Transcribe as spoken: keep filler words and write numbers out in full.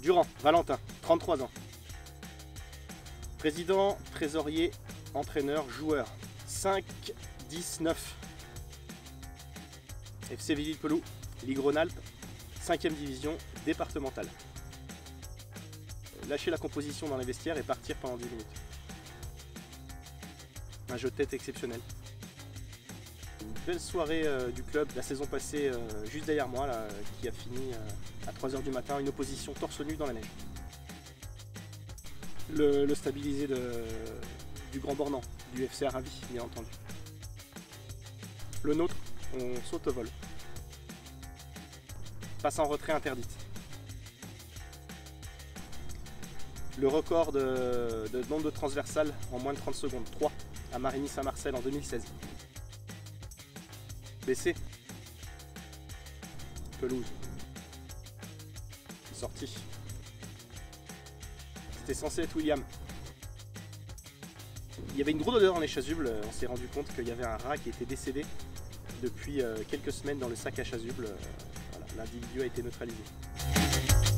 Durand, Valentin, trente-trois ans. Président, trésorier, entraîneur, joueur, cinq, dix, neuf. F C Villepelou, Ligue Rhône-Alpes, cinquième division départementale. Lâcher la composition dans les vestiaires et partir pendant dix minutes. Un jeu de tête exceptionnel. Une belle soirée euh, du club, la saison passée euh, juste derrière moi, là, qui a fini euh, à trois heures du matin, une opposition torse nu dans la neige. Le, le stabilisé de, du Grand Bornand, du F C Aravis, bien entendu. Le nôtre, on saute au vol. Passe en retrait interdite. Le record de, de nombre de transversales en moins de trente secondes, trois, à Marigny-Saint-Marcel en deux mille seize. B C. Pelouse. Sortie. C'était censé être William. Il y avait une grosse odeur dans les chasubles, on s'est rendu compte qu'il y avait un rat qui était décédé depuis quelques semaines dans le sac à chasubles. Voilà, l'individu a été neutralisé.